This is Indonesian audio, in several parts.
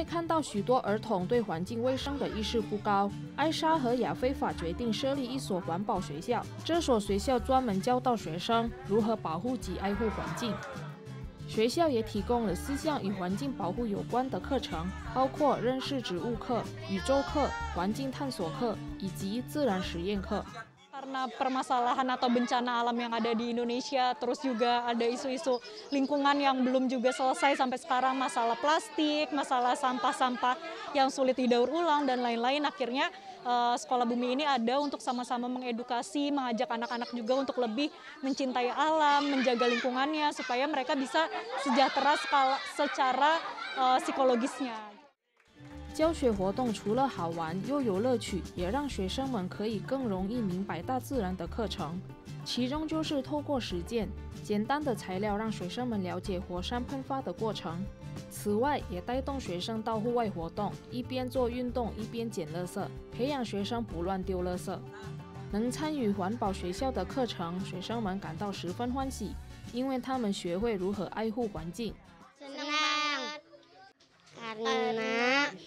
看到许多儿童对环境卫生的意识不高，艾莎和亚非法决定设立一所环保学校。这所学校专门教导学生如何保护及爱护环境。学校也提供了4项与环境保护有关的课程，包括认识植物课、宇宙课、环境探索课以及自然实验课。 Karena permasalahan atau bencana alam yang ada di Indonesia, terus juga ada isu-isu lingkungan yang belum juga selesai sampai sekarang, masalah plastik, masalah sampah-sampah yang sulit didaur ulang, dan lain-lain. Akhirnya Sekolah Bumi ini ada untuk sama-sama mengedukasi, mengajak anak-anak juga untuk lebih mencintai alam, menjaga lingkungannya, supaya mereka bisa sejahtera secara psikologisnya. 教学活动除了好玩又有乐趣，也让学生们可以更容易明白大自然的课程。其中就是透过实践，简单的材料让学生们了解火山喷发的过程。此外，也带动学生到户外活动，一边做运动一边捡垃圾，培养学生不乱丢垃圾。能参与环保学校的课程，学生们感到十分欢喜，因为他们学会如何爱护环境。 Senang karena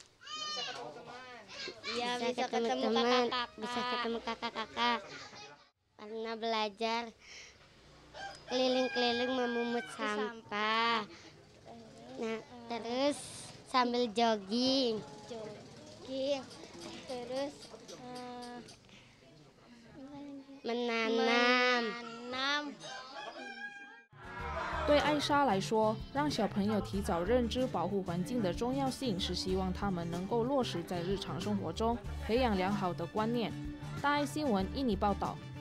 bisa ketemu teman, bisa ketemu kakak-kakak, karena belajar keliling-keliling memungut sampah. Nah, terus sambil jogging, terus menanam. 对艾莎来说，让小朋友提早认知保护环境的重要性，是希望他们能够落实在日常生活中，培养良好的观念。大爱新闻印尼报道。